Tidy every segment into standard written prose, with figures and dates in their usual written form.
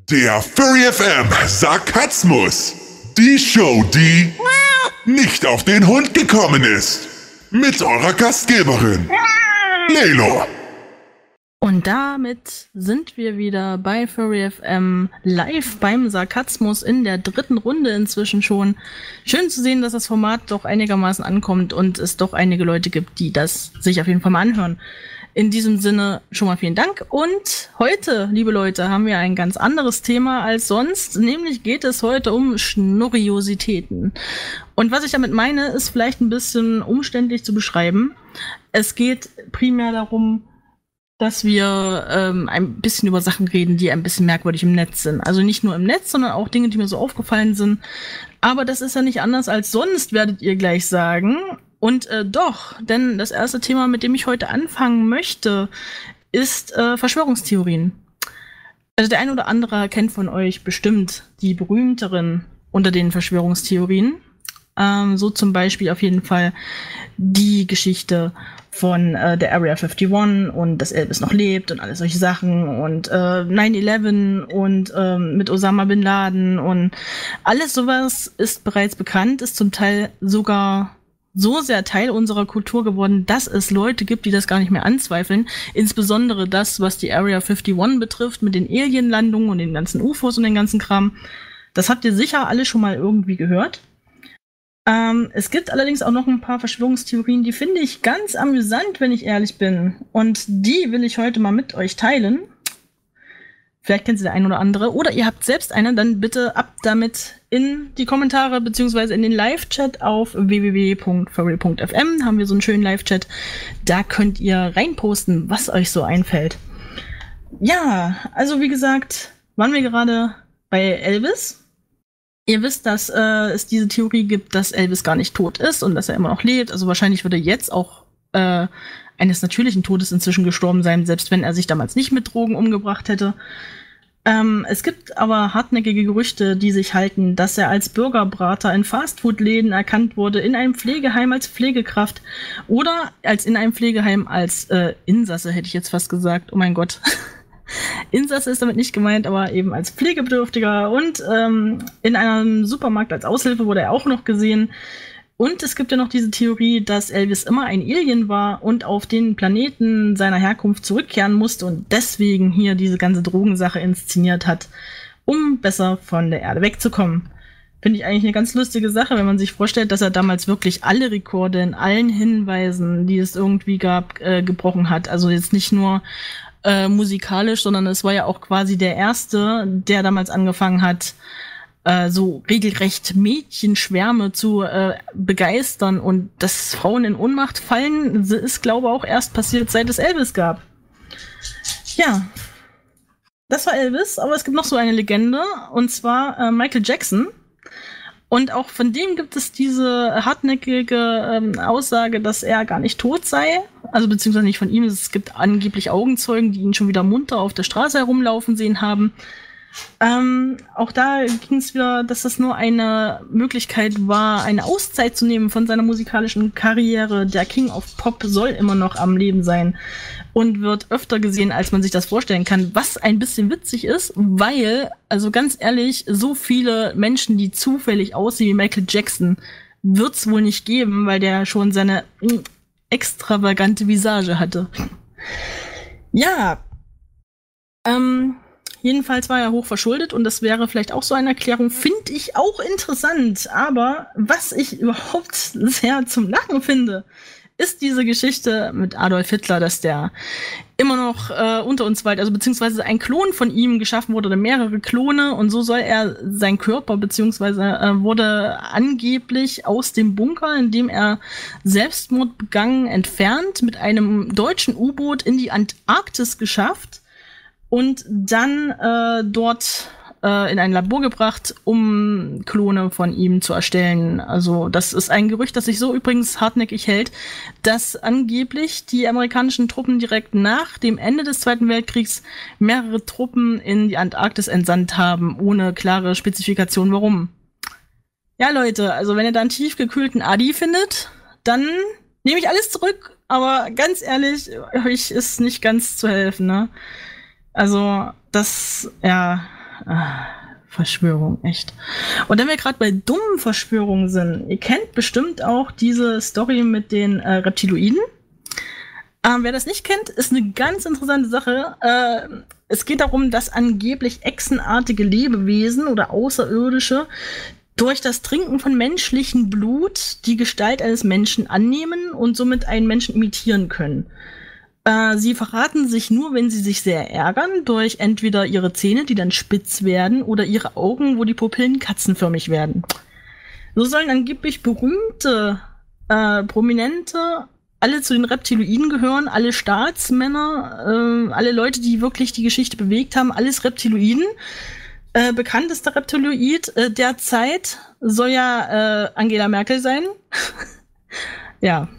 Der Furry FM Sarkasmus. Die Show, die nicht auf den Hund gekommen ist. Mit eurer Gastgeberin, Lelo. Und damit sind wir wieder bei Furry FM live beim Sarkasmus in der 3. Runde inzwischen schon. Schön zu sehen, dass das Format doch einigermaßen ankommt und es doch einige Leute gibt, die das sich auf jeden Fall mal anhören. In diesem Sinne schon mal vielen Dank. Und heute, liebe Leute, haben wir ein ganz anderes Thema als sonst. Nämlich geht es heute um Schnurriositäten. Und was ich damit meine, ist vielleicht ein bisschen umständlich zu beschreiben. Es geht primär darum, dass wir ein bisschen über Sachen reden, die ein bisschen merkwürdig im Netz sind. Also nicht nur im Netz, sondern auch Dinge, die mir so aufgefallen sind. Aber das ist ja nicht anders als sonst, werdet ihr gleich sagen. Und doch, denn das erste Thema, mit dem ich heute anfangen möchte, ist Verschwörungstheorien. Also der ein oder andere kennt von euch bestimmt die berühmteren unter den Verschwörungstheorien. So zum Beispiel auf jeden Fall die Geschichte von der Area 51 und dass Elvis noch lebt und alle solche Sachen und 9/11 und mit Osama Bin Laden und alles sowas ist bereits bekannt, ist zum Teil sogar so sehr Teil unserer Kultur geworden, dass es Leute gibt, die das gar nicht mehr anzweifeln. Insbesondere das, was die Area 51 betrifft, mit den Alienlandungen und den ganzen UFOs und den ganzen Kram. Das habt ihr sicher alle schon mal irgendwie gehört. Es gibt allerdings auch noch ein paar Verschwörungstheorien, die finde ich ganz amüsant, wenn ich ehrlich bin. Und die will ich heute mal mit euch teilen. Vielleicht kennt sie der ein oder andere. Oder ihr habt selbst eine, dann bitte ab damit in die Kommentare beziehungsweise in den Live-Chat auf www.furry.fm. Haben wir so einen schönen Live-Chat. Da könnt ihr reinposten, was euch so einfällt. Ja, also wie gesagt, waren wir gerade bei Elvis. Ihr wisst, dass es diese Theorie gibt, dass Elvis gar nicht tot ist und dass er immer noch lebt. Also wahrscheinlich würde er jetzt auch eines natürlichen Todes inzwischen gestorben sein, selbst wenn er sich damals nicht mit Drogen umgebracht hätte. Es gibt aber hartnäckige Gerüchte, die sich halten, dass er als Burgerbrater in Fastfood-Läden erkannt wurde, in einem Pflegeheim als Pflegekraft oder in einem Pflegeheim als Insasse, hätte ich jetzt fast gesagt. Oh mein Gott. Insasse ist damit nicht gemeint, aber eben als Pflegebedürftiger und in einem Supermarkt als Aushilfe wurde er auch noch gesehen. Und es gibt ja noch diese Theorie, dass Elvis immer ein Alien war und auf den Planeten seiner Herkunft zurückkehren musste und deswegen hier diese ganze Drogensache inszeniert hat, um besser von der Erde wegzukommen. Finde ich eigentlich eine ganz lustige Sache, wenn man sich vorstellt, dass er damals wirklich alle Rekorde in allen Hinweisen, die es irgendwie gab, gebrochen hat. Also jetzt nicht nur musikalisch, sondern es war ja auch quasi der Erste, der damals angefangen hat, so regelrecht Mädchenschwärme zu begeistern und dass Frauen in Ohnmacht fallen, ist, glaube ich, auch erst passiert, seit es Elvis gab. Ja, das war Elvis, aber es gibt noch so eine Legende, und zwar Michael Jackson. Und auch von dem gibt es diese hartnäckige Aussage, dass er gar nicht tot sei. Also beziehungsweise nicht von ihm. Es gibt angeblich Augenzeugen, die ihn schon wieder munter auf der Straße herumlaufen sehen haben. Auch da ging es wieder, dass das nur eine Möglichkeit war, eine Auszeit zu nehmen von seiner musikalischen Karriere. Der King of Pop soll immer noch am Leben sein und wird öfter gesehen, als man sich das vorstellen kann, was ein bisschen witzig ist, weil, also ganz ehrlich, so viele Menschen, die zufällig aussehen wie Michael Jackson, wird's wohl nicht geben, weil der schon seine extravagante Visage hatte. Ja, jedenfalls war er hoch verschuldet und das wäre vielleicht auch so eine Erklärung, finde ich auch interessant. Aber was ich überhaupt sehr zum Lachen finde, ist diese Geschichte mit Adolf Hitler, dass der immer noch unter uns weilt, also beziehungsweise ein Klon von ihm geschaffen wurde oder mehrere Klone und so soll er sein Körper beziehungsweise wurde angeblich aus dem Bunker, in dem er Selbstmord begangen, entfernt, mit einem deutschen U-Boot in die Antarktis geschafft und dann dort in ein Labor gebracht, um Klone von ihm zu erstellen. Also das ist ein Gerücht, das sich so übrigens hartnäckig hält, dass angeblich die amerikanischen Truppen direkt nach dem Ende des Zweiten Weltkriegs mehrere Truppen in die Antarktis entsandt haben, ohne klare Spezifikation warum. Ja, Leute, also wenn ihr da einen tiefgekühlten Adi findet, dann nehme ich alles zurück, aber ganz ehrlich, euch ist nicht ganz zu helfen, ne? Also, das, ja, Verschwörung, echt. Und wenn wir gerade bei dummen Verschwörungen sind, ihr kennt bestimmt auch diese Story mit den Reptiloiden. Wer das nicht kennt, ist eine ganz interessante Sache. Es geht darum, dass angeblich echsenartige Lebewesen oder Außerirdische durch das Trinken von menschlichem Blut die Gestalt eines Menschen annehmen und somit einen Menschen imitieren können. Sie verraten sich nur, wenn sie sich sehr ärgern, durch entweder ihre Zähne, die dann spitz werden, oder ihre Augen, wo die Pupillen katzenförmig werden. So sollen angeblich berühmte, prominente, alle zu den Reptiloiden gehören, alle Staatsmänner, alle Leute, die wirklich die Geschichte bewegt haben, alles Reptiloiden. Bekanntester Reptiloid der Zeit soll ja Angela Merkel sein. Ja.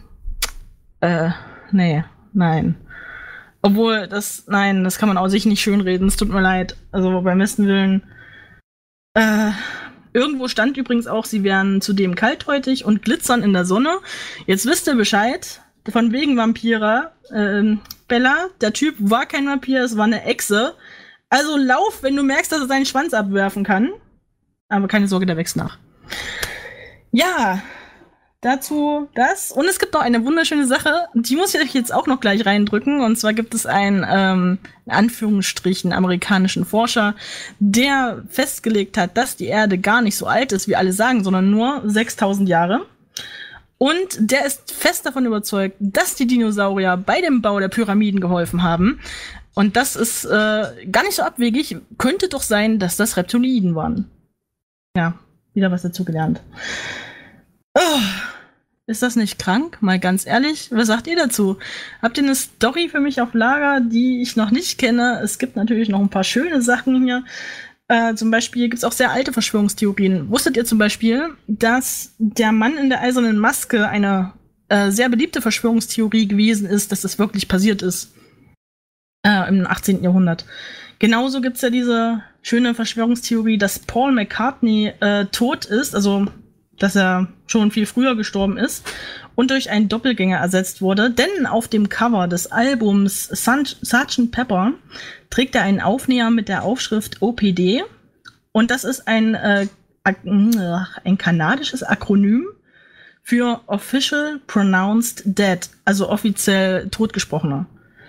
Nein. Obwohl, das kann man auch sich nicht schönreden, es tut mir leid. Also beim besten Willen. Irgendwo stand übrigens auch, sie wären zudem kalthäutig und glitzern in der Sonne. Jetzt wisst ihr Bescheid. Von wegen Vampire. Bella, der Typ war kein Vampir, es war eine Echse. Also lauf, wenn du merkst, dass er seinen Schwanz abwerfen kann. Aber keine Sorge, der wächst nach. Ja, dazu das. Und es gibt noch eine wunderschöne Sache, die muss ich euch jetzt auch noch gleich reindrücken. Und zwar gibt es einen, in Anführungsstrichen, amerikanischen Forscher, der festgelegt hat, dass die Erde gar nicht so alt ist, wie alle sagen, sondern nur 6000 Jahre. Und der ist fest davon überzeugt, dass die Dinosaurier bei dem Bau der Pyramiden geholfen haben. Und das ist gar nicht so abwegig. Könnte doch sein, dass das Reptiloiden waren. Ja, wieder was dazu gelernt. Oh, ist das nicht krank? Mal ganz ehrlich, was sagt ihr dazu? Habt ihr eine Story für mich auf Lager, die ich noch nicht kenne? Es gibt natürlich noch ein paar schöne Sachen hier. Zum Beispiel gibt es auch sehr alte Verschwörungstheorien. Wusstet ihr zum Beispiel, dass der Mann in der eisernen Maske eine sehr beliebte Verschwörungstheorie gewesen ist, dass das wirklich passiert ist im 18. Jahrhundert? Genauso gibt es ja diese schöne Verschwörungstheorie, dass Paul McCartney tot ist, also dass er schon viel früher gestorben ist und durch einen Doppelgänger ersetzt wurde. Denn auf dem Cover des Albums Sgt. Pepper trägt er einen Aufnäher mit der Aufschrift OPD. Und das ist ein kanadisches Akronym für Official Pronounced Dead, also offiziell Totgesprochener.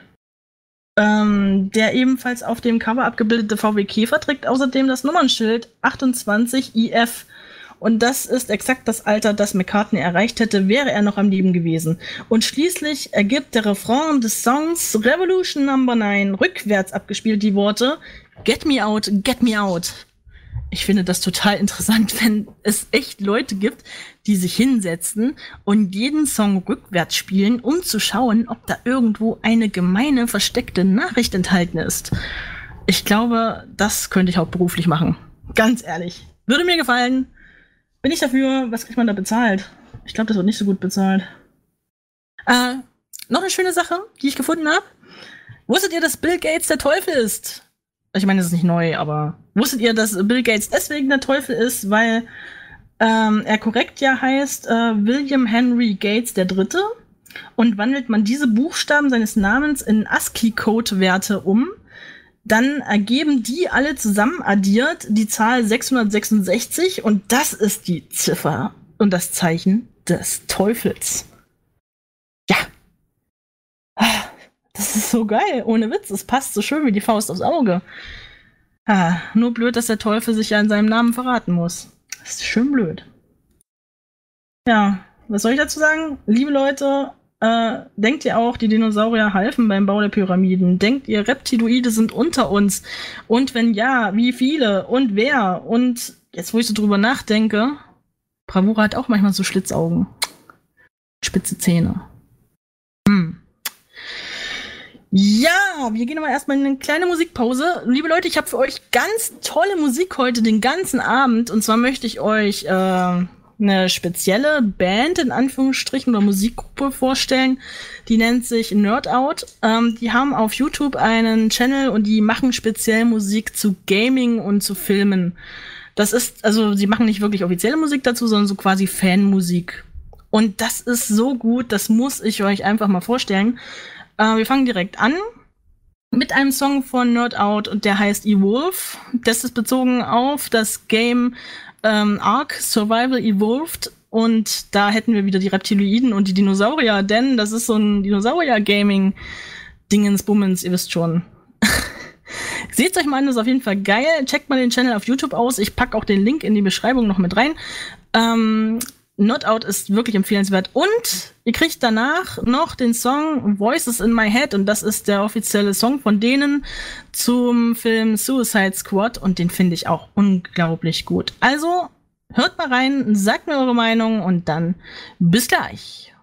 Der ebenfalls auf dem Cover abgebildete VW Käfer trägt außerdem das Nummernschild 28 IF. Und das ist exakt das Alter, das McCartney erreicht hätte, wäre er noch am Leben gewesen. Und schließlich ergibt der Refrain des Songs Revolution Number 9 rückwärts abgespielt die Worte Get me out, get me out. Ich finde das total interessant, wenn es echt Leute gibt, die sich hinsetzen und jeden Song rückwärts spielen, um zu schauen, ob da irgendwo eine gemeine, versteckte Nachricht enthalten ist. Ich glaube, das könnte ich hauptberuflich machen. Ganz ehrlich. Würde mir gefallen. Bin ich dafür, was kriegt man da bezahlt? Ich glaube, das wird nicht so gut bezahlt. Noch eine schöne Sache, die ich gefunden habe. Wusstet ihr, dass Bill Gates der Teufel ist? Ich meine, das ist nicht neu, aber wusstet ihr, dass Bill Gates deswegen der Teufel ist, weil er korrekt ja heißt William Henry Gates III. Und wandelt man diese Buchstaben seines Namens in ASCII-Code-Werte um, dann ergeben die alle zusammen addiert die Zahl 666 und das ist die Ziffer und das Zeichen des Teufels. Ja. Das ist so geil, ohne Witz. Es passt so schön wie die Faust aufs Auge. Nur blöd, dass der Teufel sich ja in seinem Namen verraten muss. Das ist schön blöd. Ja, was soll ich dazu sagen? Liebe Leute, denkt ihr auch, die Dinosaurier halfen beim Bau der Pyramiden? Denkt ihr, Reptiloide sind unter uns? Und wenn ja, wie viele? Und wer? Und jetzt, wo ich so drüber nachdenke, Bravura hat auch manchmal so Schlitzaugen. Spitze Zähne. Ja, wir gehen aber erstmal in eine kleine Musikpause. Liebe Leute, ich habe für euch ganz tolle Musik heute den ganzen Abend. Und zwar möchte ich euch eine spezielle Band, in Anführungsstrichen, oder Musikgruppe vorstellen. Die nennt sich Nerd Out. Die haben auf YouTube einen Channel und die machen speziell Musik zu Gaming und zu Filmen. Das ist, also sie machen nicht wirklich offizielle Musik dazu, sondern so quasi Fanmusik. Und das ist so gut, das muss ich euch einfach mal vorstellen. Wir fangen direkt an. mit einem Song von Nerd Out und der heißt Evolve. Das ist bezogen auf das Game Ark Survival Evolved. Und da hätten wir wieder die Reptiloiden und die Dinosaurier, denn das ist so ein Dinosaurier-Gaming-Dingensbummens, ihr wisst schon. Seht euch mal an, das ist auf jeden Fall geil. Checkt mal den Channel auf YouTube aus. Ich packe auch den Link in die Beschreibung noch mit rein. Not Out ist wirklich empfehlenswert. Und ihr kriegt danach noch den Song Voices in My Head. Und das ist der offizielle Song von denen zum Film Suicide Squad. Und den finde ich auch unglaublich gut. Also hört mal rein, sagt mir eure Meinung und dann bis gleich.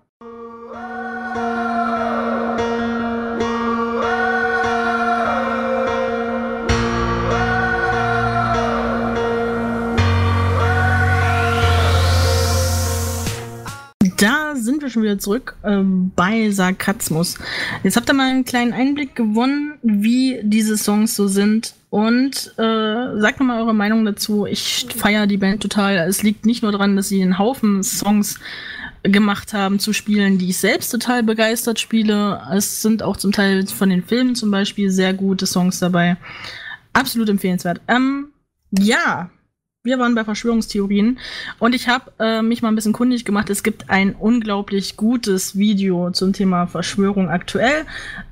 Da sind wir schon wieder zurück bei Sarkasmus. Jetzt habt ihr mal einen kleinen Einblick gewonnen, wie diese Songs so sind. Und sagt mir mal eure Meinung dazu. Ich feiere die Band total. Es liegt nicht nur daran, dass sie einen Haufen Songs gemacht haben zu Spielen, die ich selbst total begeistert spiele. Es sind auch zum Teil von den Filmen zum Beispiel sehr gute Songs dabei. Absolut empfehlenswert. Ja, wir waren bei Verschwörungstheorien und ich habe mich mal ein bisschen kundig gemacht. Es gibt ein unglaublich gutes Video zum Thema Verschwörung aktuell.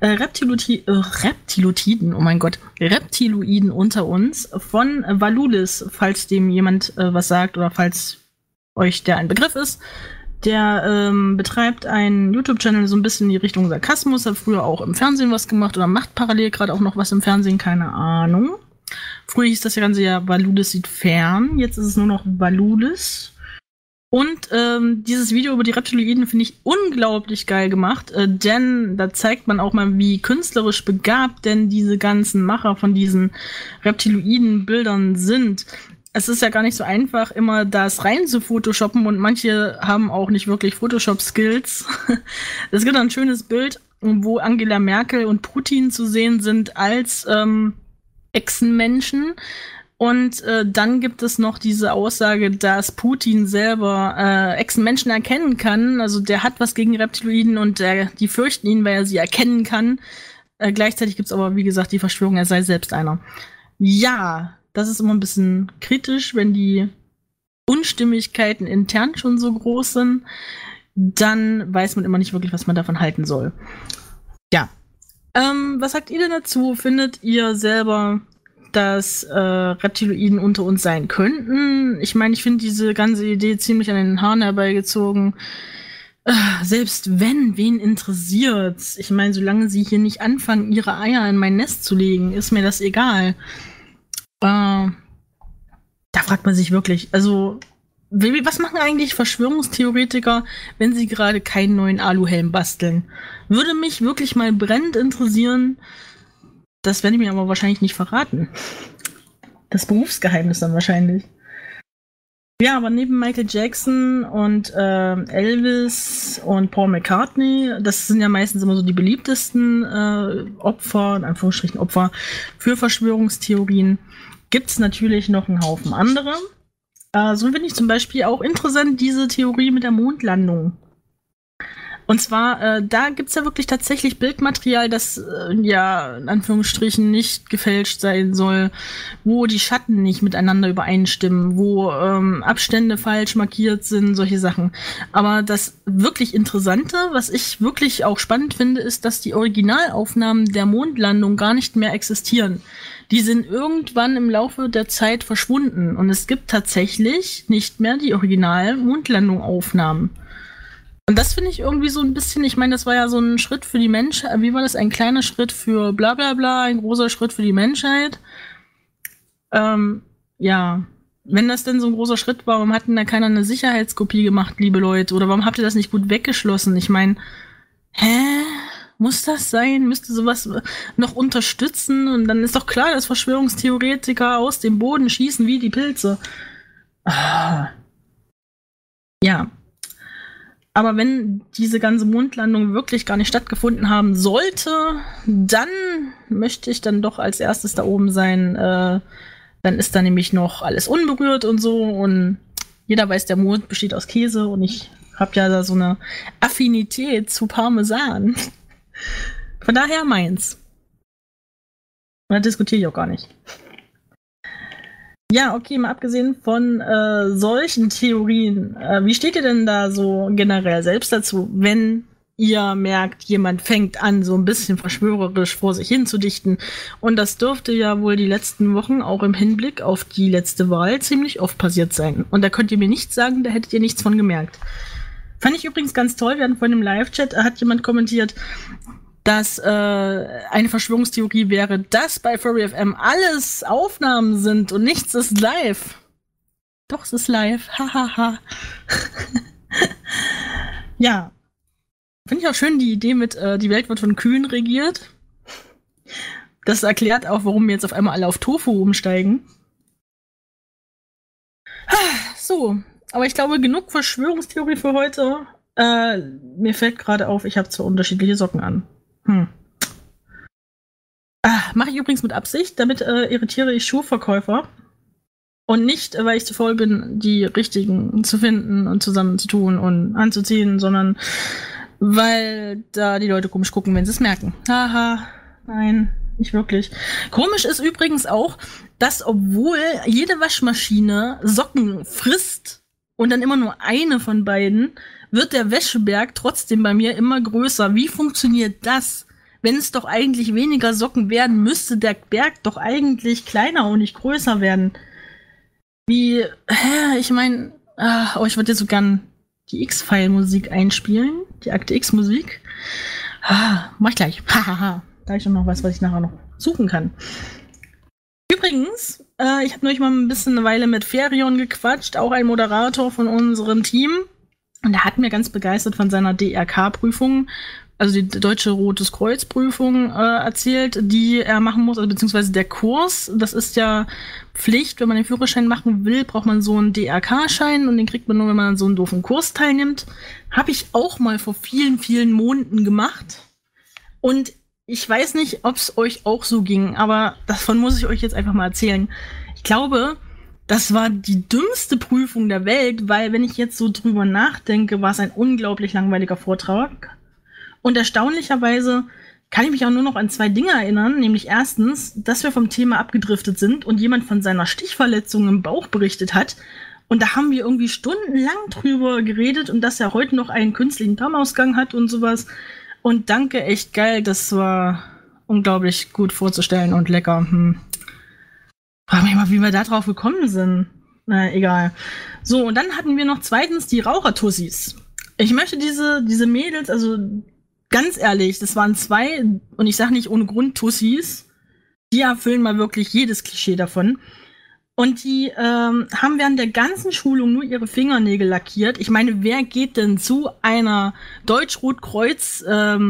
Reptiloiden, oh mein Gott, Reptiloiden unter uns von Valulis, falls dem jemand was sagt oder falls euch der ein Begriff ist. Der betreibt einen YouTube-Channel so ein bisschen in die Richtung Sarkasmus, hat früher auch im Fernsehen was gemacht oder macht parallel gerade auch noch was im Fernsehen, keine Ahnung. Früher hieß das Ganze ja Valulis sieht fern, jetzt ist es nur noch Valulis. Und dieses Video über die Reptiloiden finde ich unglaublich geil gemacht, denn da zeigt man auch mal, wie künstlerisch begabt denn diese ganzen Macher von diesen Reptiloiden-Bildern sind. Es ist ja gar nicht so einfach, immer das rein zu photoshoppen und manche haben auch nicht wirklich Photoshop-Skills. Es gibt ein schönes Bild, wo Angela Merkel und Putin zu sehen sind als Echsenmenschen. Und dann gibt es noch diese Aussage, dass Putin selber Echsenmenschen erkennen kann. Also der hat was gegen Reptiloiden und die fürchten ihn, weil er sie erkennen kann. Gleichzeitig gibt es aber, wie gesagt, die Verschwörung, er sei selbst einer. Ja, das ist immer ein bisschen kritisch, wenn die Unstimmigkeiten intern schon so groß sind. Dann weiß man immer nicht wirklich, was man davon halten soll. Ja. Was sagt ihr denn dazu? Findet ihr selber, dass Reptiloiden unter uns sein könnten? Ich meine, ich finde diese ganze Idee ziemlich an den Haaren herbeigezogen. Selbst wenn, wen interessiert's? Ich meine, solange sie hier nicht anfangen, ihre Eier in mein Nest zu legen, ist mir das egal. Da fragt man sich wirklich, also was machen eigentlich Verschwörungstheoretiker, wenn sie gerade keinen neuen Aluhelm basteln? Würde mich wirklich mal brennend interessieren. Das werde ich mir aber wahrscheinlich nicht verraten. Das Berufsgeheimnis dann wahrscheinlich. Ja, aber neben Michael Jackson und Elvis und Paul McCartney, das sind ja meistens immer so die beliebtesten Opfer, in Anführungsstrichen Opfer, für Verschwörungstheorien, gibt es natürlich noch einen Haufen andere. So finde ich zum Beispiel auch interessant diese Theorie mit der Mondlandung. Und zwar, da gibt's ja wirklich tatsächlich Bildmaterial, das ja in Anführungsstrichen nicht gefälscht sein soll, wo die Schatten nicht miteinander übereinstimmen, wo Abstände falsch markiert sind, solche Sachen. Aber das wirklich Interessante, was ich wirklich auch spannend finde, ist, dass die Originalaufnahmen der Mondlandung gar nicht mehr existieren. Die sind irgendwann im Laufe der Zeit verschwunden und es gibt tatsächlich nicht mehr die Original-Mondlandung-Aufnahmen. Und das finde ich irgendwie so ein bisschen, ich meine, das war ja so ein Schritt für die Menschheit, wie war das? Ein kleiner Schritt für bla bla bla, ein großer Schritt für die Menschheit. Ja, wenn das denn so ein großer Schritt war, warum hat denn da keiner eine Sicherheitskopie gemacht, liebe Leute? Oder warum habt ihr das nicht gut weggeschlossen? Ich meine, muss das sein? Müsste sowas noch unterstützen? Und dann ist doch klar, dass Verschwörungstheoretiker aus dem Boden schießen wie die Pilze. Ja. Aber wenn diese ganze Mondlandung wirklich gar nicht stattgefunden haben sollte, dann möchte ich dann doch als erstes da oben sein. Dann ist da nämlich noch alles unberührt und so. Und jeder weiß, der Mond besteht aus Käse. Und ich habe ja da so eine Affinität zu Parmesan. Von daher meins. Da diskutiere ich auch gar nicht. Ja, okay, mal abgesehen von solchen Theorien, wie steht ihr denn da so generell selbst dazu, wenn ihr merkt, jemand fängt an, so ein bisschen verschwörerisch vor sich hin zu dichten? Und das dürfte ja wohl die letzten Wochen auch im Hinblick auf die letzte Wahl ziemlich oft passiert sein. Und da könnt ihr mir nicht sagen, da hättet ihr nichts von gemerkt. Fand ich übrigens ganz toll, wir hatten vorhin im Live-Chat, hat jemand kommentiert, dass eine Verschwörungstheorie wäre, dass bei Furry FM alles Aufnahmen sind und nichts ist live. Doch, es ist live. Hahaha. Ja. Finde ich auch schön, die Idee mit, die Welt wird von Kühen regiert. Das erklärt auch, warum wir jetzt auf einmal alle auf Tofu umsteigen. So, aber ich glaube, genug Verschwörungstheorie für heute. Mir fällt gerade auf, ich habe 2 unterschiedliche Socken an. Mache ich übrigens mit Absicht, damit irritiere ich Schuhverkäufer. Und nicht, weil ich zu faul bin, die richtigen zu finden und zusammen zu tun und anzuziehen, sondern weil da die Leute komisch gucken, wenn sie es merken. Haha, nein, nicht wirklich. Komisch ist übrigens auch, dass obwohl jede Waschmaschine Socken frisst und dann immer nur eine von beiden, wird der Wäscheberg trotzdem bei mir immer größer. Wie funktioniert das? Wenn es doch eigentlich weniger Socken werden, müsste der Berg doch eigentlich kleiner und nicht größer werden. Ich meine, ich würde jetzt so gern die X-File-Musik einspielen, die Akte X-Musik. Mach ich gleich. Da habe ich schon noch was ich nachher noch suchen kann. Übrigens, ich habe neulich mal ein bisschen eine Weile mit Ferion gequatscht, auch ein Moderator von unserem Team. Und der hat mir ganz begeistert von seiner DRK-Prüfung, also die Deutsche Rotes Kreuz-Prüfung, erzählt, die er machen muss, also beziehungsweise der Kurs. Das ist ja Pflicht, wenn man den Führerschein machen will, braucht man so einen DRK-Schein und den kriegt man nur, wenn man an so einen doofen Kurs teilnimmt. Habe ich auch mal vor vielen, vielen Monaten gemacht. Und ich weiß nicht, ob es euch auch so ging, aber davon muss ich euch jetzt einfach mal erzählen. Ich glaube, das war die dümmste Prüfung der Welt, weil, wenn ich jetzt so drüber nachdenke, war es ein unglaublich langweiliger Vortrag. Und erstaunlicherweise kann ich mich auch nur noch an 2 Dinge erinnern, nämlich erstens, dass wir vom Thema abgedriftet sind und jemand von seiner Stichverletzung im Bauch berichtet hat. Und da haben wir irgendwie stundenlang drüber geredet und dass er heute noch einen künstlichen Darmausgang hat und sowas. Und danke, echt geil, das war unglaublich gut vorzustellen und lecker. Frag mich mal, wie wir da drauf gekommen sind. Na, egal. So, und dann hatten wir noch zweitens die Rauchertussis. Ich möchte diese Mädels, also ganz ehrlich, das waren 2, und ich sage nicht ohne Grund Tussis, die erfüllen mal wirklich jedes Klischee davon. Und die haben während der ganzen Schulung nur ihre Fingernägel lackiert. Ich meine, wer geht denn zu einer Deutsch-Rot-Kreuz,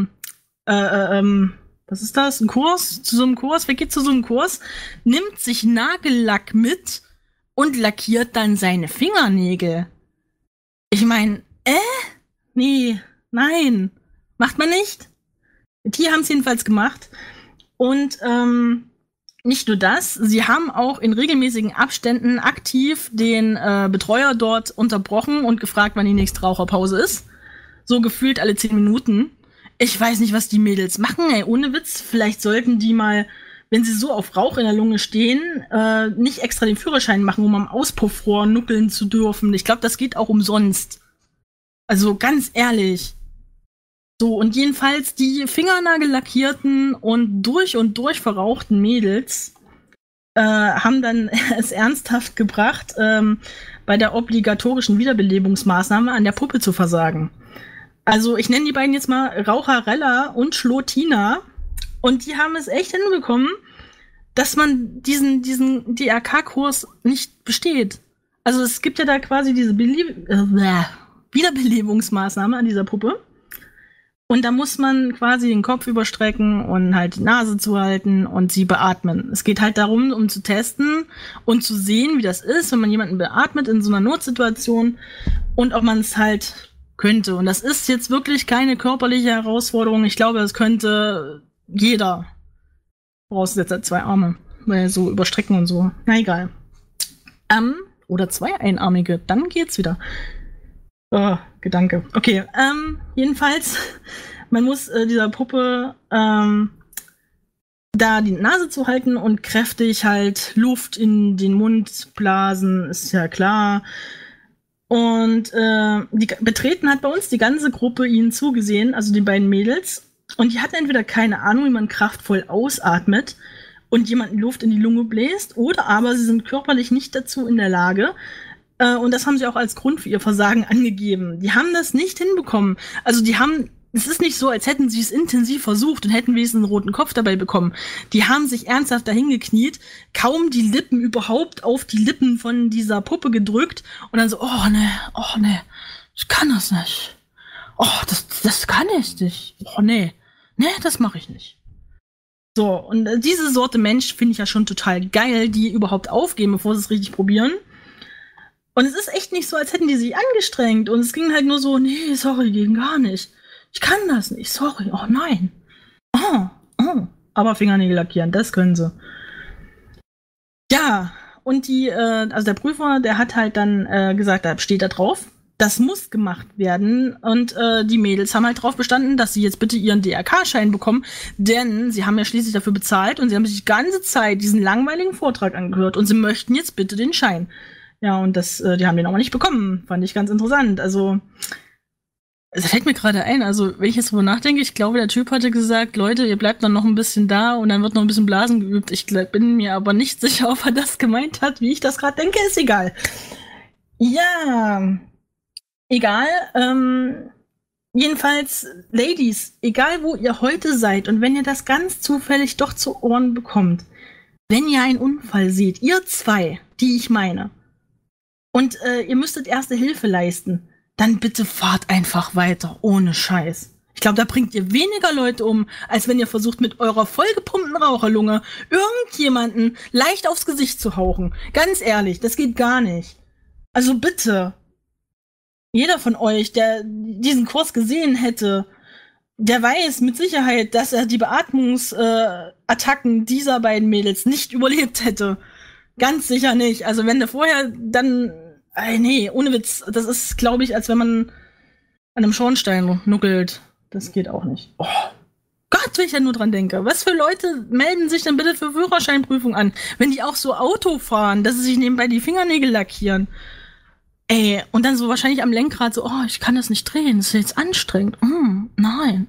was ist das? Ein Kurs? Zu so einem Kurs? Wer geht zu so einem Kurs? Nimmt sich Nagellack mit und lackiert dann seine Fingernägel. Ich meine, nee, nein, macht man nicht. Die haben es jedenfalls gemacht. Und nicht nur das, sie haben auch in regelmäßigen Abständen aktiv den Betreuer dort unterbrochen und gefragt, wann die nächste Raucherpause ist. So gefühlt alle 10 Minuten. Ich weiß nicht, was die Mädels machen, ey, ohne Witz. Vielleicht sollten die mal, wenn sie so auf Rauch in der Lunge stehen, nicht extra den Führerschein machen, um am Auspuffrohr nuckeln zu dürfen. Ich glaube, das geht auch umsonst. Also ganz ehrlich. So, und jedenfalls die fingernagellackierten und durch verrauchten Mädels haben dann es ernsthaft gebracht, bei der obligatorischen Wiederbelebungsmaßnahme an der Puppe zu versagen. Also ich nenne die beiden jetzt mal Raucherella und Schlotina. Und die haben es echt hinbekommen, dass man diesen DRK-Kurs nicht besteht. Also es gibt ja da quasi diese Wiederbelebungsmaßnahme an dieser Puppe. Und da muss man quasi den Kopf überstrecken und halt die Nase zuhalten und sie beatmen. Es geht halt darum, um zu testen und zu sehen, wie das ist, wenn man jemanden beatmet in so einer Notsituation und ob man es halt könnte. Und das ist jetzt wirklich keine körperliche Herausforderung. Ich glaube, das könnte jeder. Vorausgesetzt hat 2 Arme. Weil so überstrecken und so. Na egal. Oder 2 Einarmige. Dann geht's wieder. Gedanke. Okay, jedenfalls, man muss dieser Puppe da die Nase zu halten und kräftig halt Luft in den Mund blasen, ist ja klar. Und die betreten hat bei uns die ganze Gruppe ihnen zugesehen, also die beiden Mädels. Und die hatten entweder keine Ahnung, wie man kraftvoll ausatmet und jemanden Luft in die Lunge bläst, oder aber sie sind körperlich nicht dazu in der Lage. Und das haben sie auch als Grund für ihr Versagen angegeben. Die haben das nicht hinbekommen. Also es ist nicht so, als hätten sie es intensiv versucht und hätten wenigstens einen roten Kopf dabei bekommen. Die haben sich ernsthaft dahin gekniet, kaum die Lippen überhaupt auf die Lippen von dieser Puppe gedrückt und dann so, oh nee, ich kann das nicht. Oh, das kann ich nicht. Oh nee, das mache ich nicht. So, und diese Sorte Mensch finde ich ja schon total geil, die überhaupt aufgeben, bevor sie es richtig probieren. Und es ist echt nicht so, als hätten die sich angestrengt. Und es ging halt nur so, nee, sorry, ging gar nicht. Ich kann das nicht, sorry, oh nein. Oh. Aber Fingernägel lackieren, das können sie. Ja, und also der Prüfer, der hat halt dann gesagt, da steht da drauf, das muss gemacht werden. Und die Mädels haben halt drauf bestanden, dass sie jetzt bitte ihren DRK-Schein bekommen, denn sie haben ja schließlich dafür bezahlt und sie haben sich die ganze Zeit diesen langweiligen Vortrag angehört und sie möchten jetzt bitte den Schein. Ja, und die haben den aber nicht bekommen. Fand ich ganz interessant. Also, es fällt mir gerade ein, also wenn ich jetzt drüber nachdenke, ich glaube, der Typ hatte gesagt, Leute, ihr bleibt dann noch ein bisschen da und dann wird noch ein bisschen Blasen geübt. Ich bin mir aber nicht sicher, ob er das gemeint hat, wie ich das gerade denke, ist egal. Ja, egal. Jedenfalls, Ladies, egal wo ihr heute seid und wenn ihr das ganz zufällig doch zu Ohren bekommt, wenn ihr einen Unfall seht, ihr zwei, die ich meine, und ihr müsstet erste Hilfe leisten, dann bitte fahrt einfach weiter, ohne Scheiß. Ich glaube, da bringt ihr weniger Leute um, als wenn ihr versucht, mit eurer vollgepumpten Raucherlunge irgendjemanden leicht aufs Gesicht zu hauchen. Ganz ehrlich, das geht gar nicht. Also bitte. Jeder von euch, der diesen Kurs gesehen hätte, der weiß mit Sicherheit, dass er die Beatmungsattacken dieser beiden Mädels nicht überlebt hätte. Ganz sicher nicht. Also wenn der vorher dann... nee, ohne Witz. Das ist, glaube ich, als wenn man an einem Schornstein nuckelt. Das geht auch nicht. Oh Gott, wenn ich ja nur dran denke. Was für Leute melden sich denn bitte für Führerscheinprüfung an? Wenn die auch so Auto fahren, dass sie sich nebenbei die Fingernägel lackieren. Ey, und dann so wahrscheinlich am Lenkrad so, oh, ich kann das nicht drehen. Das ist jetzt anstrengend. Nein.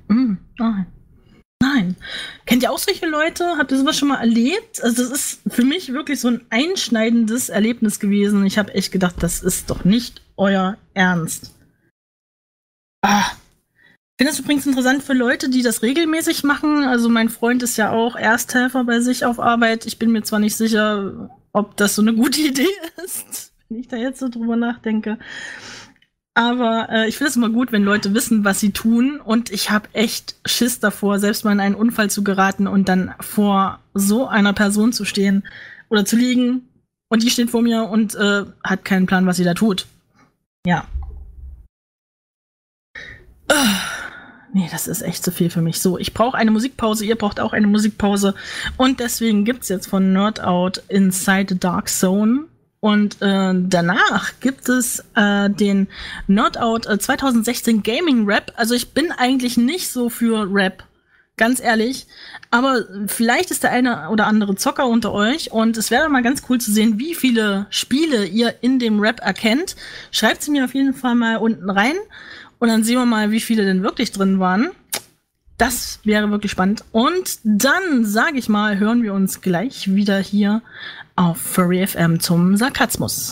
Kennt ihr auch solche Leute? Habt ihr sowas schon mal erlebt? Also das ist für mich wirklich so ein einschneidendes Erlebnis gewesen. Ich habe echt gedacht, das ist doch nicht euer Ernst. Ich finde das übrigens interessant für Leute, die das regelmäßig machen. Also mein Freund ist ja auch Ersthelfer bei sich auf Arbeit. Ich bin mir zwar nicht sicher, ob das so eine gute Idee ist, wenn ich da jetzt so drüber nachdenke. Aber ich finde es immer gut, wenn Leute wissen, was sie tun. Und ich habe echt Schiss davor, selbst mal in einen Unfall zu geraten und dann vor so einer Person zu stehen oder zu liegen. Und die steht vor mir und hat keinen Plan, was sie da tut. Ja. Nee, das ist echt zu viel für mich. So, ich brauche eine Musikpause, ihr braucht auch eine Musikpause. Und deswegen gibt's jetzt von Nerdout Inside the Dark Zone. Und danach gibt es den Nerdout 2016 Gaming Rap. Also ich bin eigentlich nicht so für Rap, ganz ehrlich. Aber vielleicht ist der eine oder andere Zocker unter euch. Und es wäre mal ganz cool zu sehen, wie viele Spiele ihr in dem Rap erkennt. Schreibt sie mir auf jeden Fall mal unten rein. Und dann sehen wir mal, wie viele denn wirklich drin waren. Das wäre wirklich spannend. Und dann, sage ich mal, hören wir uns gleich wieder hier auf Furry FM zum Sarkasmus.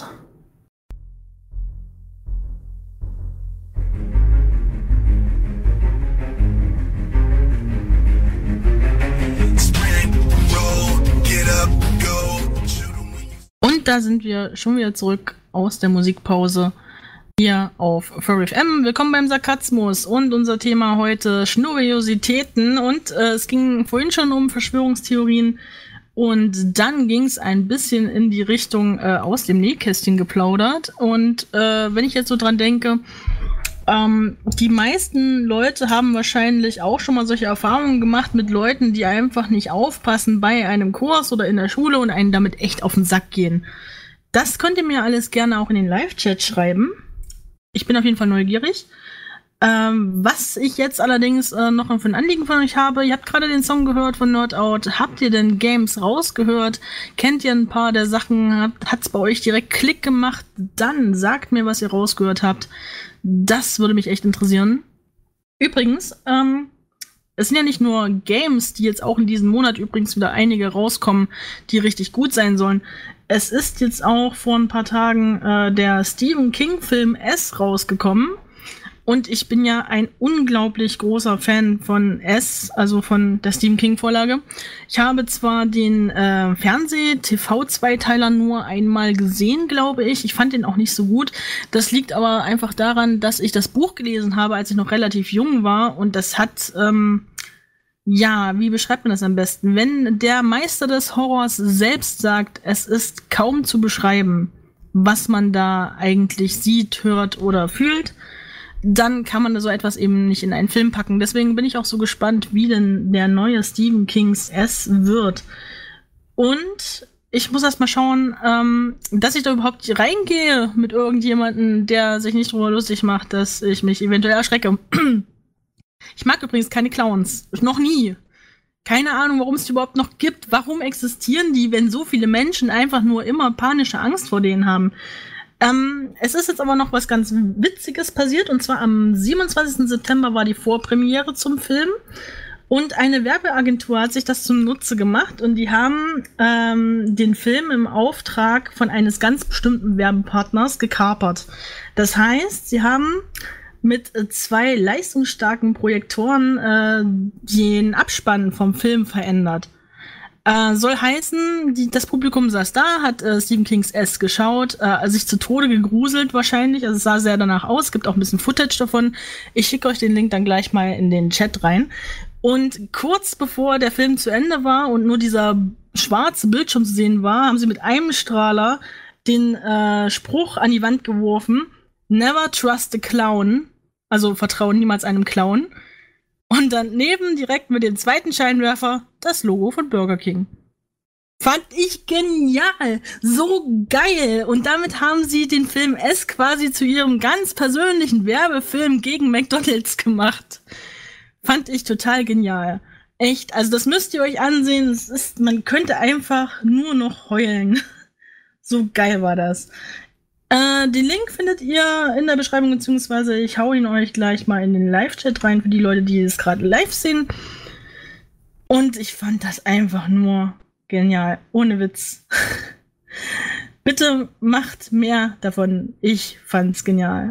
Und da sind wir schon wieder zurück aus der Musikpause hier auf Furry FM. Willkommen beim Sarkasmus und unser Thema heute Schnurriositäten. Und es ging vorhin schon um Verschwörungstheorien. Und dann ging es ein bisschen in die Richtung aus dem Nähkästchen geplaudert. Und wenn ich jetzt so dran denke, die meisten Leute haben wahrscheinlich auch schon mal solche Erfahrungen gemacht mit Leuten, die einfach nicht aufpassen bei einem Kurs oder in der Schule und einen damit echt auf den Sack gehen. Das könnt ihr mir alles gerne auch in den Live-Chat schreiben. Ich bin auf jeden Fall neugierig. Was ich jetzt allerdings noch für ein Anliegen von euch habe, ihr habt gerade den Song gehört von Nordout. Habt ihr denn Games rausgehört? Kennt ihr ein paar der Sachen? Hat's bei euch direkt Klick gemacht? Dann sagt mir, was ihr rausgehört habt. Das würde mich echt interessieren. Übrigens, es sind ja nicht nur Games, die jetzt auch in diesem Monat übrigens wieder einige rauskommen, die richtig gut sein sollen. Es ist jetzt auch vor ein paar Tagen der Stephen King-Film S rausgekommen. Und ich bin ja ein unglaublich großer Fan von S, also von der Stephen King-Vorlage. Ich habe zwar den Fernseh-TV-Zweiteiler nur einmal gesehen, glaube ich. Ich fand den auch nicht so gut. Das liegt aber einfach daran, dass ich das Buch gelesen habe, als ich noch relativ jung war. Und das hat, ja, wie beschreibt man das am besten? Wenn der Meister des Horrors selbst sagt, es ist kaum zu beschreiben, was man da eigentlich sieht, hört oder fühlt, dann kann man so etwas eben nicht in einen Film packen. Deswegen bin ich auch so gespannt, wie denn der neue Stephen Kings S wird. Und ich muss erst mal schauen, dass ich da überhaupt reingehe mit irgendjemandem, der sich nicht darüber lustig macht, dass ich mich eventuell erschrecke. Ich mag übrigens keine Clowns. Noch nie. Keine Ahnung, warum es die überhaupt noch gibt. Warum existieren die, wenn so viele Menschen einfach nur immer panische Angst vor denen haben? Es ist jetzt aber noch was ganz Witziges passiert, und zwar am 27. September war die Vorpremiere zum Film und eine Werbeagentur hat sich das zum Nutze gemacht und die haben den Film im Auftrag von eines ganz bestimmten Werbepartners gekapert. Das heißt, sie haben mit 2 leistungsstarken Projektoren den Abspann vom Film verändert. Soll heißen, das Publikum saß da, hat Stephen Kings S geschaut, sich zu Tode gegruselt wahrscheinlich. Also es sah sehr danach aus. Es gibt auch ein bisschen Footage davon. Ich schicke euch den Link dann gleich mal in den Chat rein. Und kurz bevor der Film zu Ende war und nur dieser schwarze Bildschirm zu sehen war, haben sie mit einem Strahler den Spruch an die Wand geworfen: Never trust a clown. Also vertrauen niemals einem Clown. Und daneben direkt mit dem zweiten Scheinwerfer das Logo von Burger King. Fand ich genial. So geil. Und damit haben sie den Film S quasi zu ihrem ganz persönlichen Werbefilm gegen McDonald's gemacht. Fand ich total genial. Echt. Also das müsst ihr euch ansehen. Man könnte einfach nur noch heulen. So geil war das. Den Link findet ihr in der Beschreibung, beziehungsweise ich hau ihn euch gleich mal in den Live-Chat rein für die Leute, die es gerade live sehen. Und ich fand das einfach nur genial. Ohne Witz. Bitte macht mehr davon. Ich fand's genial.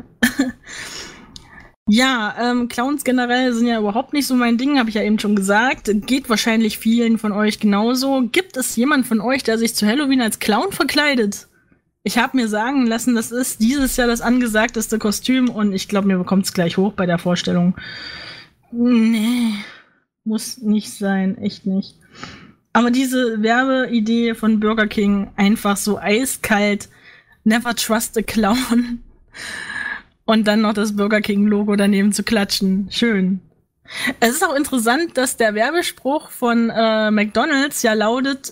Ja, Clowns generell sind ja überhaupt nicht so mein Ding, habe ich ja eben schon gesagt. Geht wahrscheinlich vielen von euch genauso. Gibt es jemand von euch, der sich zu Halloween als Clown verkleidet? Ich habe mir sagen lassen, das ist dieses Jahr das angesagteste Kostüm und ich glaube, mir bekommt es gleich hoch bei der Vorstellung. Nee, muss nicht sein, echt nicht. Aber diese Werbeidee von Burger King, einfach so eiskalt, never trust a clown und dann noch das Burger King-Logo daneben zu klatschen, schön. Es ist auch interessant, dass der Werbespruch von McDonald's ja lautet,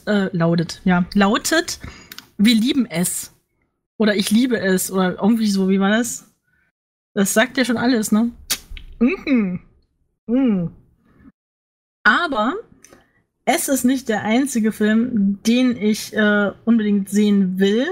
wir lieben es. Oder ich liebe es. Oder irgendwie so, wie war das? Das sagt ja schon alles, ne? Aber es ist nicht der einzige Film, den ich unbedingt sehen will.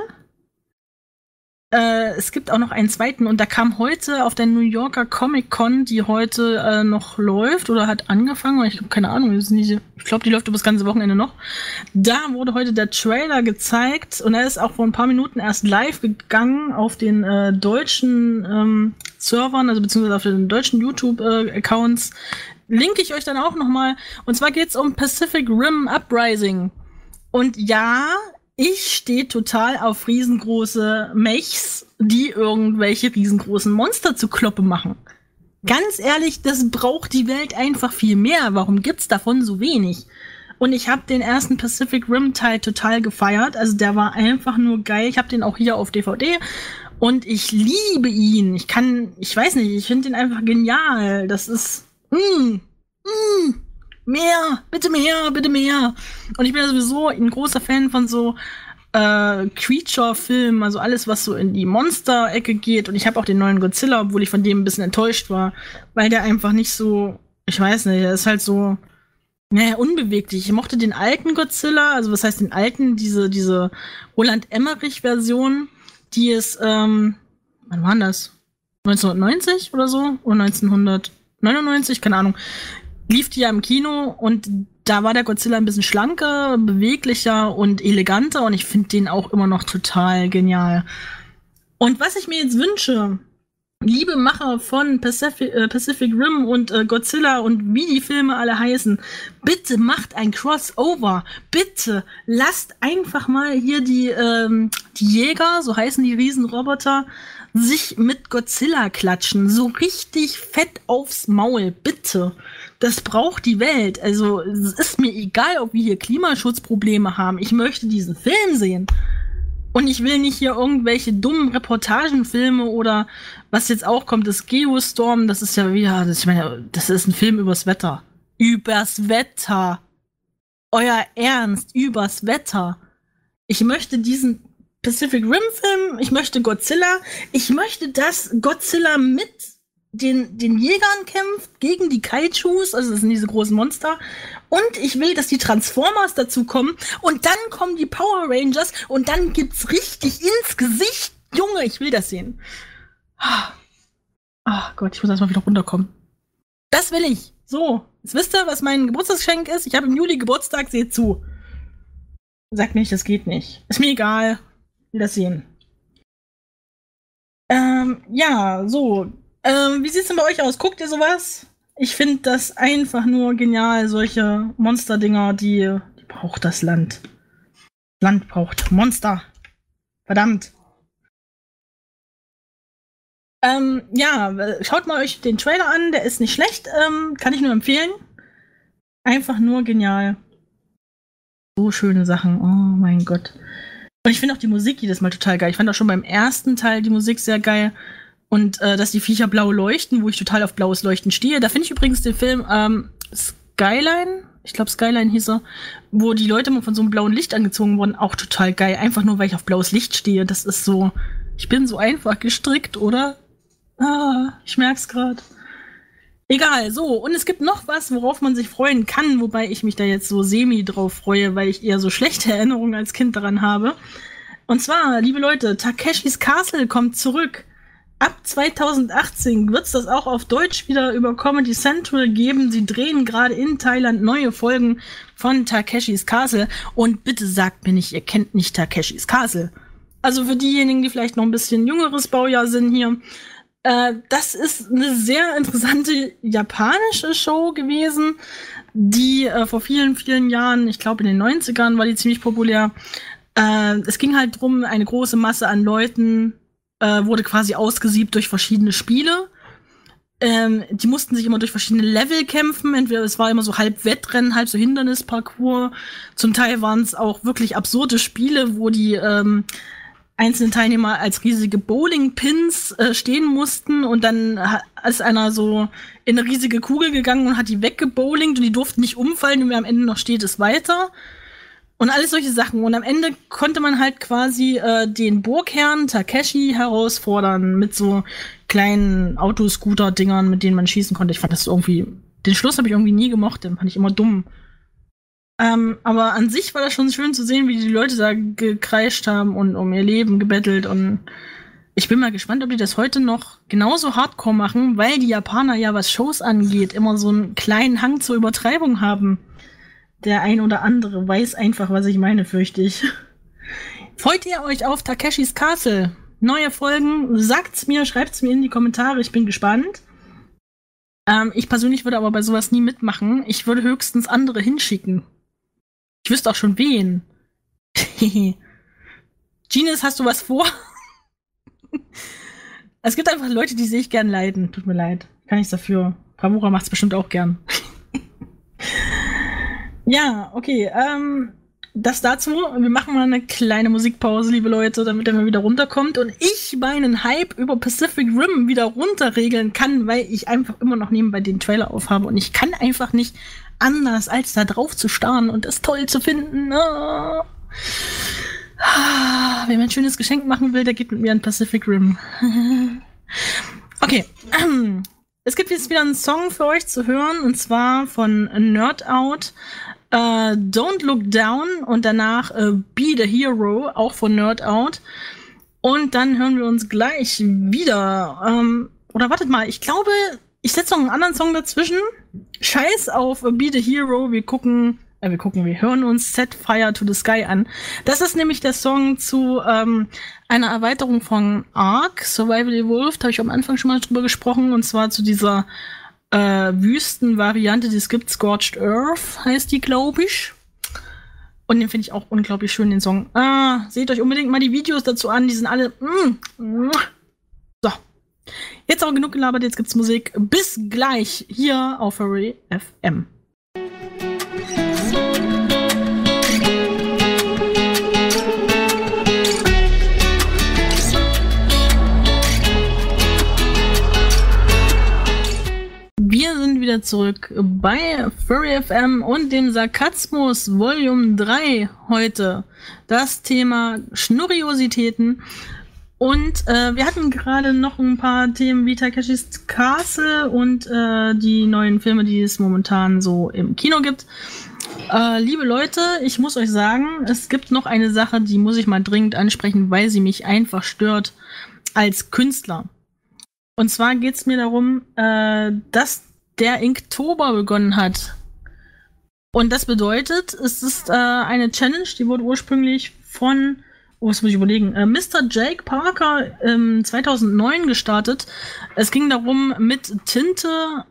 Es gibt auch noch einen zweiten und da kam heute auf der New Yorker Comic-Con, die heute noch läuft oder hat angefangen, ich habe keine Ahnung, ich glaube, die läuft über das ganze Wochenende noch. Da wurde heute der Trailer gezeigt und er ist auch vor ein paar Minuten erst live gegangen auf den deutschen Servern, also beziehungsweise auf den deutschen YouTube-Accounts. Linke ich euch dann auch nochmal. Und zwar geht's um Pacific Rim Uprising. Und ja, ich stehe total auf riesengroße Mechs, die irgendwelche riesengroßen Monster zu Kloppe machen. Ganz ehrlich, das braucht die Welt einfach viel mehr. Warum gibt's davon so wenig? Und ich habe den ersten Pacific Rim Teil total gefeiert. Also der war einfach nur geil. Ich habe den auch hier auf DVD und ich liebe ihn. Ich weiß nicht, ich finde den einfach genial. Das ist mehr, bitte mehr, bitte mehr. Und ich bin ja sowieso ein großer Fan von so Creature-Film, also alles, was so in die Monster-Ecke geht. Und ich habe auch den neuen Godzilla, obwohl ich von dem ein bisschen enttäuscht war, weil der einfach nicht so, ich weiß nicht, der ist halt so, naja, unbeweglich. Ich mochte den alten Godzilla, also was heißt den alten, diese Roland Emmerich-Version, die ist, wann war das? 1990 oder so? Oder 1999? Keine Ahnung. Lief die ja im Kino und da war der Godzilla ein bisschen schlanker, beweglicher und eleganter und ich finde den auch immer noch total genial. Und was ich mir jetzt wünsche, liebe Macher von Pacific Rim und Godzilla und wie die Filme alle heißen, bitte macht ein Crossover. Bitte lasst einfach mal hier die Jäger, so heißen die Riesenroboter, sich mit Godzilla klatschen. So richtig fett aufs Maul, bitte. Das braucht die Welt. Also es ist mir egal, ob wir hier Klimaschutzprobleme haben. Ich möchte diesen Film sehen. Und ich will nicht hier irgendwelche dummen Reportagenfilme oder was jetzt auch kommt, das Geostorm, das ist ja wieder, das ist ein Film übers Wetter. Übers Wetter. Euer Ernst, übers Wetter. Ich möchte diesen Pacific Rim Film, ich möchte Godzilla, ich möchte, dass Godzilla mit den Jägern kämpft gegen die Kaijus, also das sind diese großen Monster. Und ich will, dass die Transformers dazu kommen. Und dann kommen die Power Rangers. Und dann gibt's richtig ins Gesicht. Junge, ich will das sehen. Ach Gott, ich muss erstmal wieder runterkommen. Das will ich. So, jetzt wisst ihr, was mein Geburtstagsgeschenk ist? Ich habe im Juli Geburtstag, seht zu. Sagt nicht, das geht nicht. Ist mir egal. Ich will das sehen. Ja, so. Wie sieht's denn bei euch aus? Guckt ihr sowas? Ich finde das einfach nur genial, solche Monster-Dinger, die braucht das Land. Land braucht Monster. Verdammt. Ja, schaut mal euch den Trailer an, der ist nicht schlecht, kann ich nur empfehlen. Einfach nur genial. So schöne Sachen, oh mein Gott. Und ich finde auch die Musik jedes Mal total geil. Ich fand auch schon beim ersten Teil die Musik sehr geil. Und dass die Viecher blau leuchten, wo ich total auf blaues Leuchten stehe. Da finde ich übrigens den Film Skyline, ich glaube Skyline hieß er, wo die Leute mal von so einem blauen Licht angezogen wurden, auch total geil. Einfach nur, weil ich auf blaues Licht stehe. Das ist so, ich bin so einfach gestrickt, oder? Ich merk's gerade. Egal, so. Und es gibt noch was, worauf man sich freuen kann, wobei ich mich da jetzt so semi drauf freue, weil ich eher so schlechte Erinnerungen als Kind daran habe. Und zwar, liebe Leute, Takeshis Castle kommt zurück. Ab 2018 wird es das auch auf Deutsch wieder über Comedy Central geben. Sie drehen gerade in Thailand neue Folgen von Takeshis Castle. Und bitte sagt mir nicht, ihr kennt nicht Takeshis Castle. Also für diejenigen, die vielleicht noch ein bisschen jüngeres Baujahr sind hier. Das ist eine sehr interessante japanische Show gewesen, die vor vielen, vielen Jahren, ich glaube in den 90ern war die ziemlich populär. Es ging halt drum, eine große Masse an Leuten wurde quasi ausgesiebt durch verschiedene Spiele. Die mussten sich immer durch verschiedene Level kämpfen. Entweder es war immer so halb Wettrennen, halb so Hindernisparcours. Zum Teil waren es auch wirklich absurde Spiele, wo die einzelnen Teilnehmer als riesige Bowling-Pins stehen mussten und dann ist einer so in eine riesige Kugel gegangen und hat die weggebowlingt und die durften nicht umfallen und wer am Ende noch steht, ist weiter. Und alles solche Sachen. Und am Ende konnte man halt quasi den Burgherrn Takeshi herausfordern mit so kleinen Autoscooter-Dingern, mit denen man schießen konnte. Ich fand das irgendwie, den Schluss habe ich irgendwie nie gemocht, den fand ich immer dumm. Aber an sich war das schon schön zu sehen, wie die Leute da gekreischt haben und um ihr Leben gebettelt. Und ich bin mal gespannt, ob die das heute noch genauso hardcore machen, weil die Japaner ja, was Shows angeht, immer so einen kleinen Hang zur Übertreibung haben. Der ein oder andere weiß einfach, was ich meine, fürchte ich. Freut ihr euch auf Takeshis Castle? Neue Folgen? Sagt's mir, schreibt's mir in die Kommentare, ich bin gespannt. Ich persönlich würde aber bei sowas nie mitmachen. Ich würde höchstens andere hinschicken. Ich wüsste auch schon wen. Genius, hast du was vor? Es gibt einfach Leute, die sehe ich gern leiden. Tut mir leid. Kann nichts dafür. Bravura macht's bestimmt auch gern. Ja, okay. Das dazu. Wir machen mal eine kleine Musikpause, liebe Leute, damit er mal wieder runterkommt und ich meinen Hype über Pacific Rim wieder runterregeln kann, weil ich einfach immer noch nebenbei den Trailer aufhabe und ich kann einfach nicht anders, als da drauf zu starren und es toll zu finden. Wer mir ein schönes Geschenk machen will, der geht mit mir an Pacific Rim. Okay. Es gibt jetzt wieder einen Song für euch zu hören, und zwar von Nerd Out. Don't Look Down und danach Be the Hero, auch von Nerd Out. Und dann hören wir uns gleich wieder. Oder wartet mal, ich glaube, ich setze noch einen anderen Song dazwischen. Scheiß auf Be the Hero, wir hören uns Set Fire to the Sky an. Das ist nämlich der Song zu einer Erweiterung von Ark, Survival Evolved, habe ich am Anfang schon mal drüber gesprochen, und zwar zu dieser Wüstenvariante, die es gibt, Scorched Earth heißt die, glaube ich. Und den finde ich auch unglaublich schön, den Song. Seht euch unbedingt mal die Videos dazu an, die sind alle... So. Jetzt auch genug gelabert, jetzt gibt's Musik. Bis gleich hier auf Furry FM. Wir sind wieder zurück bei Furry FM und dem Sarkasmus Volume 3 heute. Das Thema Schnurriositäten. Und wir hatten gerade noch ein paar Themen wie Takeshis Castle und die neuen Filme, die es momentan so im Kino gibt. Liebe Leute, ich muss euch sagen, es gibt noch eine Sache, die muss ich mal dringend ansprechen, weil sie mich einfach stört als Künstler. Und zwar geht es mir darum, dass der Inktober begonnen hat. Und das bedeutet, es ist eine Challenge, die wurde ursprünglich von... was muss ich überlegen? Mr. Jake Parker 2009 gestartet. Es ging darum, mit Tinte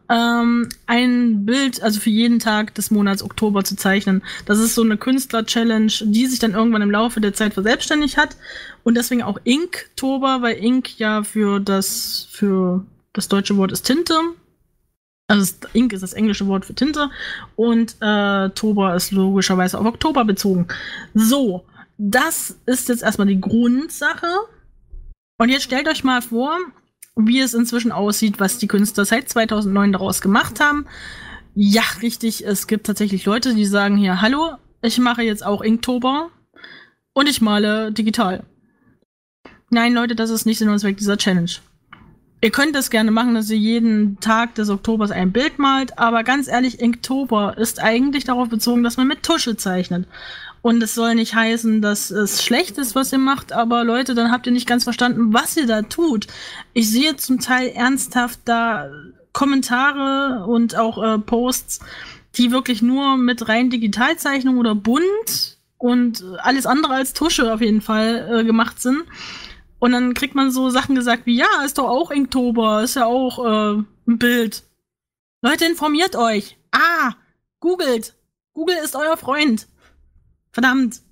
ein Bild, also für jeden Tag des Monats Oktober zu zeichnen. Das ist so eine Künstler-Challenge, die sich dann irgendwann im Laufe der Zeit verselbstständigt hat. Und deswegen auch Inktober, weil Ink ja für das deutsche Wort ist Tinte. Also Ink ist das englische Wort für Tinte. Und Tober ist logischerweise auf Oktober bezogen. So. Das ist jetzt erstmal die Grundsache. Und jetzt stellt euch mal vor, wie es inzwischen aussieht, was die Künstler seit 2009 daraus gemacht haben. Ja, richtig, es gibt tatsächlich Leute, die sagen hier, hallo, ich mache jetzt auch Inktober und ich male digital. Nein, Leute, das ist nicht Sinn und Zweck dieser Challenge. Ihr könnt das gerne machen, dass ihr jeden Tag des Oktobers ein Bild malt, aber ganz ehrlich, Inktober ist eigentlich darauf bezogen, dass man mit Tusche zeichnet. Und es soll nicht heißen, dass es schlecht ist, was ihr macht, aber Leute, dann habt ihr nicht ganz verstanden, was ihr da tut. Ich sehe zum Teil ernsthaft da Kommentare und auch Posts, die wirklich nur mit rein Digitalzeichnung oder bunt und alles andere als Tusche auf jeden Fall gemacht sind. Und dann kriegt man so Sachen gesagt wie, ja, ist doch auch Inktober, ist ja auch ein Bild. Leute, informiert euch. Googelt. Google ist euer Freund. Verdammt.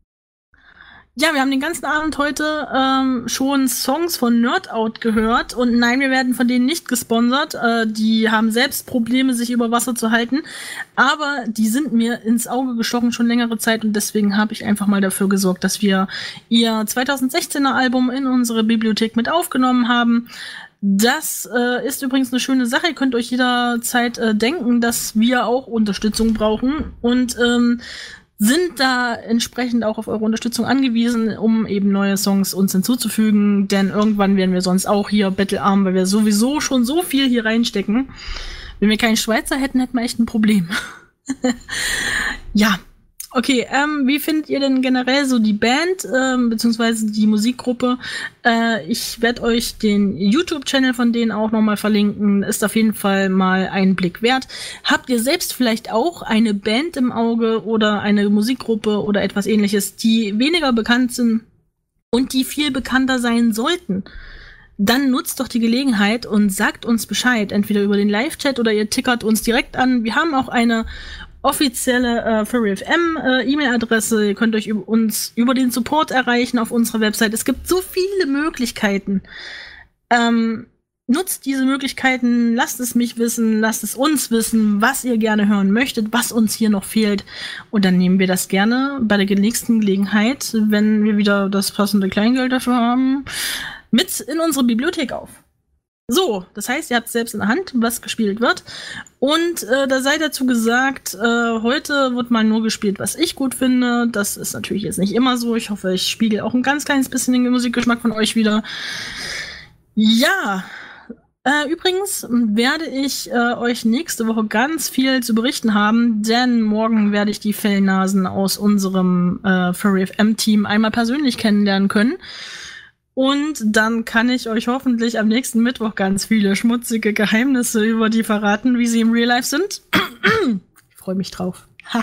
Ja, wir haben den ganzen Abend heute schon Songs von Nerd Out gehört. Und nein, wir werden von denen nicht gesponsert. Die haben selbst Probleme, sich über Wasser zu halten. Aber die sind mir ins Auge gestochen schon längere Zeit. Und deswegen habe ich einfach mal dafür gesorgt, dass wir ihr 2016er Album in unsere Bibliothek mit aufgenommen haben. Das ist übrigens eine schöne Sache. Ihr könnt euch jederzeit denken, dass wir auch Unterstützung brauchen. Und sind da entsprechend auch auf eure Unterstützung angewiesen, um eben neue Songs uns hinzuzufügen, denn irgendwann werden wir sonst auch hier bettelarm, weil wir sowieso schon so viel hier reinstecken. Wenn wir keinen Schweizer hätten, hätten wir echt ein Problem. Ja, okay, wie findet ihr denn generell so die Band, beziehungsweise die Musikgruppe? Ich werde euch den YouTube-Channel von denen auch nochmal verlinken. Ist auf jeden Fall mal einen Blick wert. Habt ihr selbst vielleicht auch eine Band im Auge oder eine Musikgruppe oder etwas ähnliches, die weniger bekannt sind und die viel bekannter sein sollten? Dann nutzt doch die Gelegenheit und sagt uns Bescheid, entweder über den Live-Chat oder ihr tickert uns direkt an. Wir haben auch eine offizielle Furry FM E-Mail-Adresse. Ihr könnt euch uns über den Support erreichen auf unserer Website. Es gibt so viele Möglichkeiten. Nutzt diese Möglichkeiten, lasst es mich wissen, lasst es uns wissen, was ihr gerne hören möchtet, was uns hier noch fehlt. Und dann nehmen wir das gerne bei der nächsten Gelegenheit, wenn wir wieder das passende Kleingeld dafür haben, mit in unsere Bibliothek auf. So, das heißt, ihr habt selbst in der Hand, was gespielt wird. Und da sei dazu gesagt, heute wird mal nur gespielt, was ich gut finde. Das ist natürlich jetzt nicht immer so. Ich hoffe, ich spiegel auch ein ganz kleines bisschen den Musikgeschmack von euch wieder. Ja, übrigens werde ich euch nächste Woche ganz viel zu berichten haben, denn morgen werde ich die Fellnasen aus unserem Furry FM-Team einmal persönlich kennenlernen können. Und dann kann ich euch hoffentlich am nächsten Mittwoch ganz viele schmutzige Geheimnisse über die verraten, wie sie im Real Life sind. Ich freue mich drauf.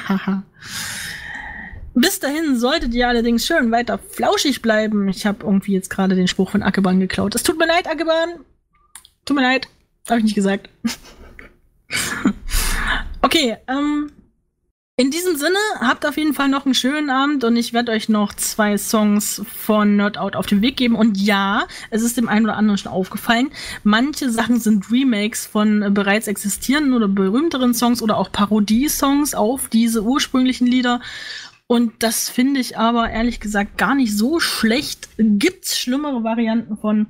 Bis dahin solltet ihr allerdings schön weiter flauschig bleiben. Ich habe irgendwie jetzt gerade den Spruch von Ackeban geklaut. Es tut mir leid, Ackeban. Tut mir leid. Habe ich nicht gesagt. Okay, in diesem Sinne, habt auf jeden Fall noch einen schönen Abend und ich werde euch noch 2 Songs von Nerd Out auf den Weg geben. Und ja, es ist dem einen oder anderen schon aufgefallen, manche Sachen sind Remakes von bereits existierenden oder berühmteren Songs oder auch Parodie-Songs auf diese ursprünglichen Lieder. Und das finde ich aber ehrlich gesagt gar nicht so schlecht. Gibt's schlimmere Varianten von.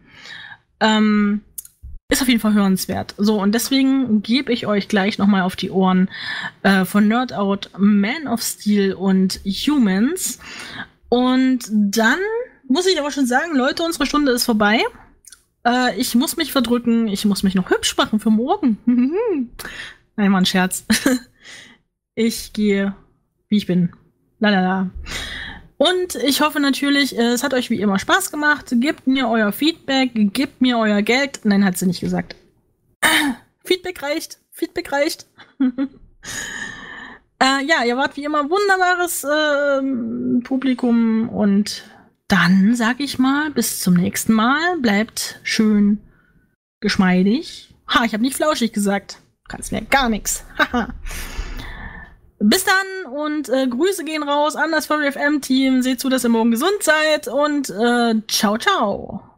Ist auf jeden Fall hörenswert. So, und deswegen gebe ich euch gleich nochmal auf die Ohren von Nerd Out, Man of Steel und Humans. Und dann muss ich aber schon sagen, Leute, unsere Stunde ist vorbei. Ich muss mich verdrücken, ich muss mich noch hübsch machen für morgen. Nein, mal ein Scherz. Ich gehe, wie ich bin. Lalala. Und ich hoffe natürlich, es hat euch wie immer Spaß gemacht. Gebt mir euer Feedback, gebt mir euer Geld. Nein, hat sie nicht gesagt. Feedback reicht. Feedback reicht. Ja, ihr wart wie immer wunderbares Publikum. Und dann sag ich mal, bis zum nächsten Mal. Bleibt schön geschmeidig. Ha, ich habe nicht flauschig gesagt. Kannst mir gar nichts. Haha. Bis dann und Grüße gehen raus an das Furry FM Team. Seht zu, dass ihr morgen gesund seid und ciao, ciao.